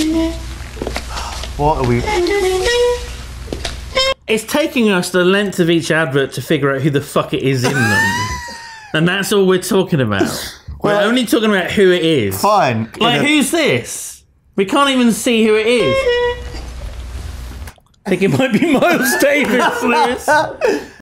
What are we... It's taking us the length of each advert to figure out who the fuck it is in them. And that's all we're talking about. We're only talking about who it is. Fine. Like, who's this? We can't even see who it is. I think it might be Miles Davis, Lewis.